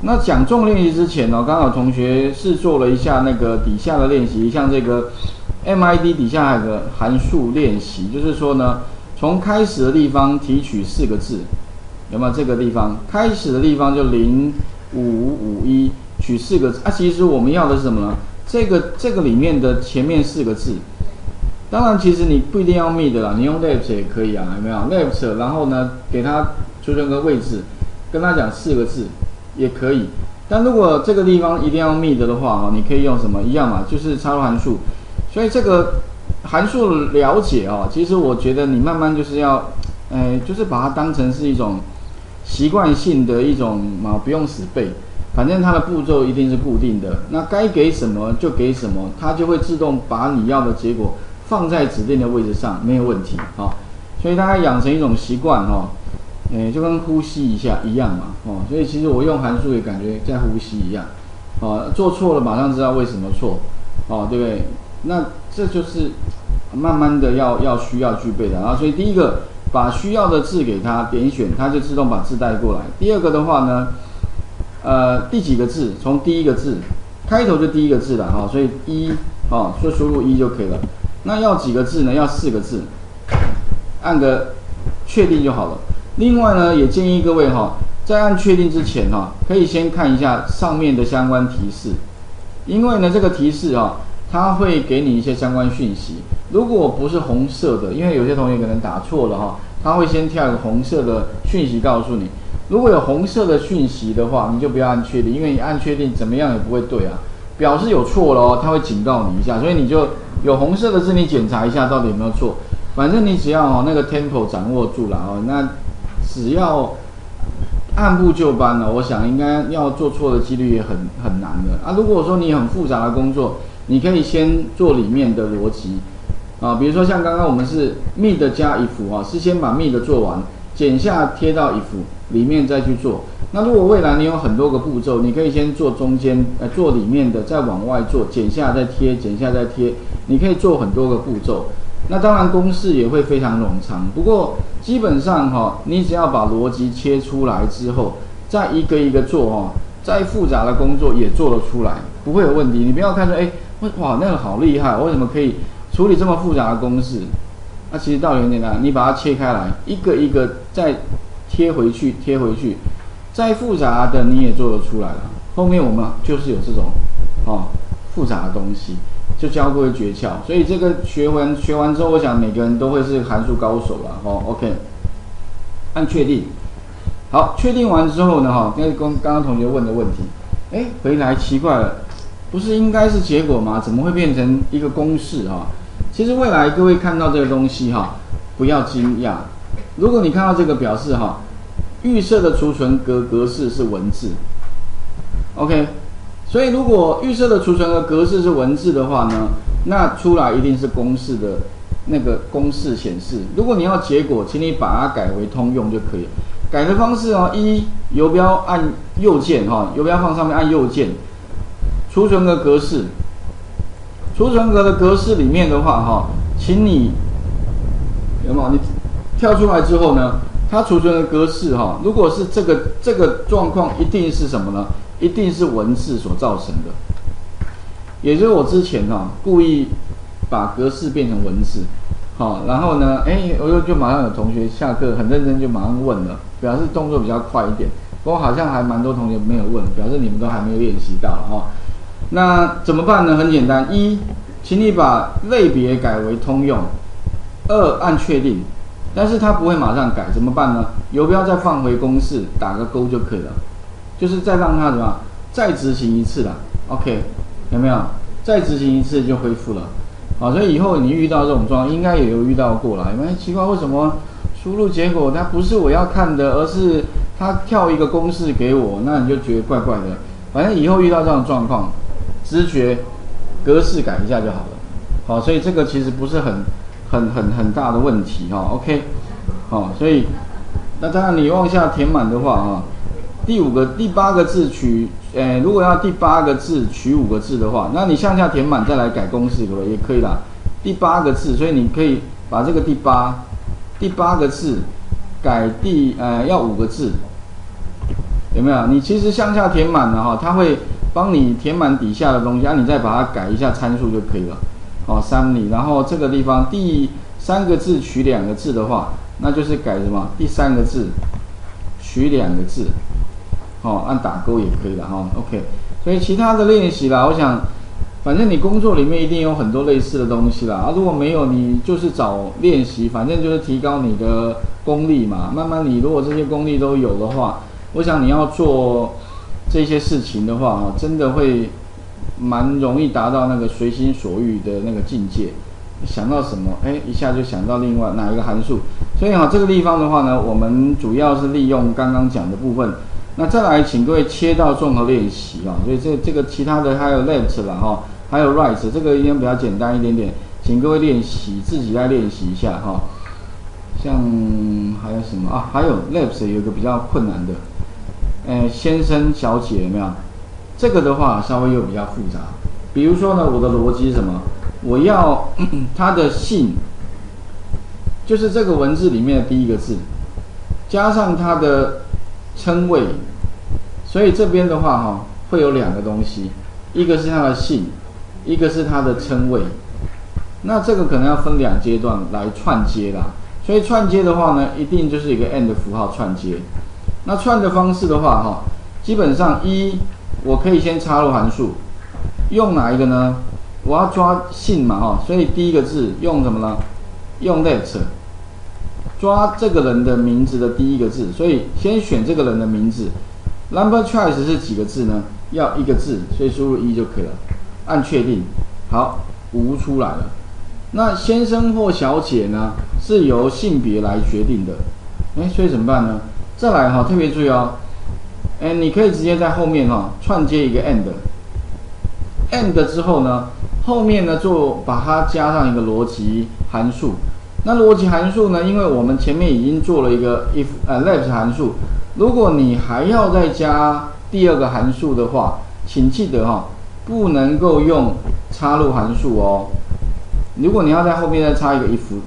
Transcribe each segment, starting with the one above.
那讲重练习之前呢，刚好同学是做了一下那个底下的练习，像这个 MID 底下还有个函数练习，就是说呢，从开始的地方提取4个字，有没有这个地方？开始的地方就0551取4个字啊。其实我们要的是什么呢？这个里面的前面4个字。当然，其实你不一定要 mid 啦，你用 left 也可以啊，有没有 left？ 然后呢，给它储存个位置，跟他讲4个字也可以。但如果这个地方一定要 mid 的话，你可以用什么一样嘛，就是插入函数。所以这个函数了解其实我觉得你慢慢就是要，就是把它当成是一种习惯性的一种嘛，不用死背，反正它的步骤一定是固定的。那该给什么就给什么，它就会自动把你要的结果放在指定的位置上，没有问题所以大家养成一种习惯就跟呼吸一样嘛所以其实我用函数也感觉在呼吸一样做错了马上知道为什么错对不对？那这就是慢慢的需要具备的所以第一个，把需要的字给它点选，它就自动把字带过来。第二个的话呢，第几个字，从第一个字开头就第一个字了所以就输入1就可以了。那要几个字呢？要4个字，按个确定就好了。另外呢，也建议各位在按确定之前可以先看一下上面的相关提示，因为呢这个提示它会给你一些相关讯息。如果不是红色的，因为有些同学可能打错了它会先跳一个红色的讯息告诉你。如果有红色的讯息的话，你就不要按确定，因为你按确定怎么样也不会对表示有错了它会警告你一下，所以你就有红色的字，你检查一下到底有没有错。反正你只要那个 tempo 掌握住了那只要按部就班我想应该要做错的几率也很难的如果说你很复杂的工作，你可以先做里面的逻辑比如说像刚刚我们是 mid 加 if 是先把 mid 做完，剪下贴到 if 里面再去做。那如果未来你有很多个步骤，你可以先做中间做里面的，再往外做，剪下再贴，剪下再贴，你可以做很多个步骤。那当然公式也会非常冗长，不过基本上你只要把逻辑切出来之后，再一个一个做再复杂的工作也做得出来，不会有问题。你不要看说哇那个好厉害，为什么可以处理这么复杂的公式？其实道理很简单，你把它切开来，一个一个再贴回去，再复杂的你也做得出来了。后面我们就是有这种复杂的东西，就教各位诀窍。所以这个学完之后，我想每个人都会是函数高手了OK， 按确定。好，确定完之后呢那刚刚同学问的问题，回来奇怪了，不是应该是结果吗？怎么会变成一个公式其实未来各位看到这个东西不要惊讶。如果你看到这个表示预设的储存格式是文字 ，OK， 所以如果预设的储存的格式是文字的话呢，那出来一定是公式的那个公式显示。如果你要结果，请你把它改为通用就可以了。改的方式一游标按右键游标放上面按右键，储存的格式。储存格的格式里面的话请你有没有？你跳出来之后呢，它储存的格式如果是这个状况，一定是什么呢？一定是文字所造成的。也就是我之前故意把格式变成文字，然后呢，我就马上有同学下课很认真就马上问了，表示动作比较快一点。不过好像还蛮多同学没有问，表示你们都还没有练习到那怎么办呢？很简单，请你把类别改为通用；2，按确定。但是它不会马上改，怎么办呢？游标再放回公式，打个勾就可以了。就是再让它怎么样？再执行一次啦 ，OK， 有没有？再执行一次就恢复了。所以以后你遇到这种状况，应该也有遇到过啦。有没有奇怪？为什么输入结果它不是我要看的，而是它跳一个公式给我？那你就觉得怪怪的。反正以后遇到这种状况，直觉格式改一下就好了。所以这个其实不是很大的问题OK， 所以那当然你往下填满的话第8个字取如果要第8个字取5个字的话，那你向下填满再来改公式也可以啦。第8个字，所以你可以把这个第8个字改要5个字， 有没有？你其实向下填满了哈，它会帮你填满底下的东西，你再把它改一下参数就可以了。summary， 然后这个地方第3个字取2个字的话，那就是改什么？第3个字取2个字，按打勾也可以了OK， 所以其他的练习啦，我想反正你工作里面一定有很多类似的东西啦，如果没有，你就是找练习，反正就是提高你的功力嘛。慢慢你如果这些功力都有的话，我想你要做这些事情的话，真的会蛮容易达到那个随心所欲的那个境界。想到什么，一下就想到另外哪一个函数。所以这个地方的话呢，我们主要是利用刚刚讲的部分。那再来，请各位切到综合练习所以这个其他的还有 left 啦还有 right， 这个应该比较简单一点点，请各位练习，自己来练习一下像还有什么啊？还有 left 有一个比较困难的，先生小姐有没有？这个的话稍微又比较复杂。比如说呢，我的逻辑是什么？我要他的姓，就是这个文字里面的第一个字，加上他的称谓，所以这边的话会有2个东西，一个是他的姓，一个是他的称谓。那这个可能要分2阶段来串接啦。所以串接的话呢，一定就是一个 and 符号串接。那串的方式的话基本上我可以先插入函数，用哪一个呢？我要抓姓嘛所以第一个字用什么呢？用 let， 抓这个人的名字的第一个字，所以先选这个人的名字。Number choice 是几个字呢？要1个字，所以输入1就可以了，按确定，好，无出来了。那先生或小姐呢，是由性别来决定的，所以怎么办呢？再来特别注意你可以直接在后面串接一个 and 之后呢，后面呢就把它加上一个逻辑函数。那逻辑函数呢，因为我们前面已经做了一个 left 函数，如果你还要再加第2个函数的话，请记得不能够用插入函数如果你要在后面再插一个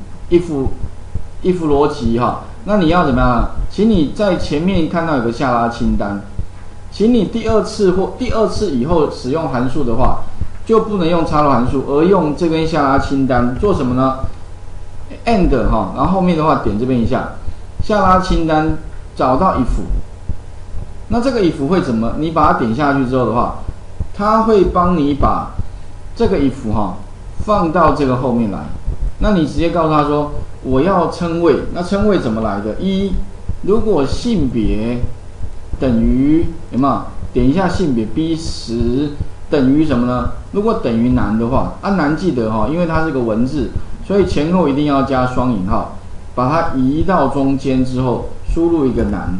if 逻辑那你要怎么样？请你在前面看到有个下拉清单，请你第2次以后使用函数的话，就不能用插入函数，而用这边下拉清单做什么呢？and 然后后面的话点这边一下，下拉清单找到 if， 那这个 if 会怎么？你把它点下去之后的话，它会帮你把这个 if 放到这个后面来。那你直接告诉他说我要称谓，那称谓怎么来的？如果性别等于有没有？点一下性别 B10等于什么呢？如果等于男的话，男记得因为它是个文字，所以前后一定要加双引号，把它移到中间之后，输入一个男。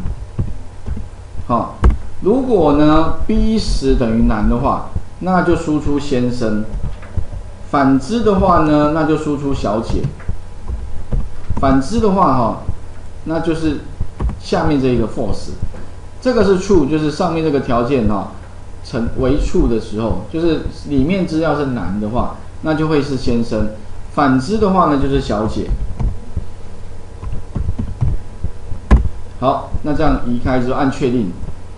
如果呢 B10等于男的话，那就输出先生；反之的话呢，那就输出小姐。反之的话那就是下面这一个 false。这个是 true， 就是上面这个条件成为 true 的时候，就是里面资料是男的话，那就会是先生；反之的话呢，就是小姐。好，那这样移开之后按确定，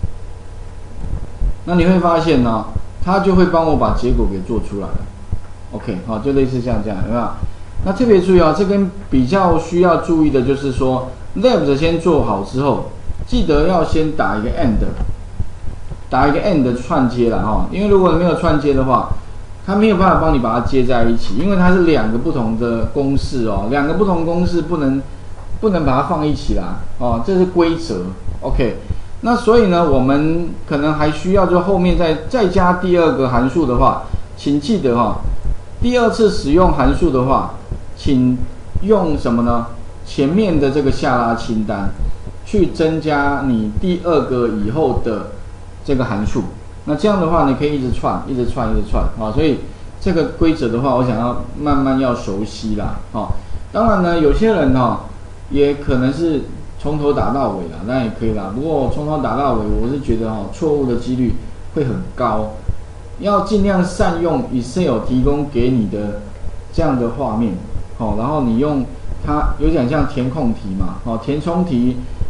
那你会发现它就会帮我把结果给做出来了。OK， 就类似像这样，有没有？那特别注意这边比较需要注意的就是说 ，left 先做好之后，记得要先打一个 and， 打一个 and 串接啦因为如果没有串接的话，它没有办法帮你把它接在一起，因为它是2个不同的公式2个不同公式不能把它放一起啦这是规则。OK， 那所以呢，我们可能还需要就后面再加第2个函数的话，请记得第2次使用函数的话，请用什么呢？前面的这个下拉清单去增加你第2个以后的这个函数。那这样的话，你可以一直串所以这个规则的话，我想要慢慢要熟悉啦当然呢，有些人也可能是从头打到尾啦，那也可以啦。不过从头打到尾，我是觉得错误的几率会很高，要尽量善用 Excel 提供给你的这样的画面然后你用它有点像填空题嘛填充题，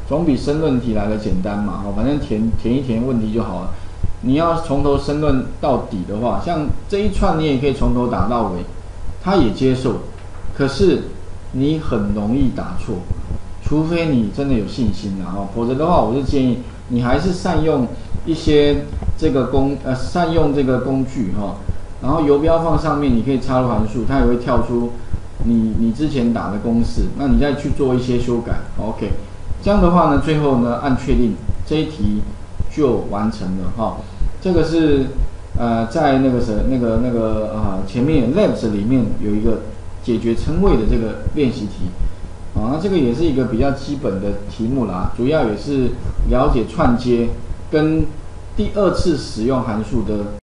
总比申论题来的简单嘛，反正填一填问题就好了。你要从头申论到底的话，像这一串你也可以从头打到尾，他也接受，可是你很容易打错，除非你真的有信心啦，否则的话，我是建议你还是善用一些这个善用这个工具哈，然后游标放上面，你可以插入函数，它也会跳出你之前打的公式，那你再去做一些修改 ，OK， 这样的话呢，最后呢按确定，这一题就完成了哈。这个是在前面 Labs 里面有一个解决称谓的这个练习题，那这个也是一个比较基本的题目啦，主要也是了解串接跟第二次使用函数的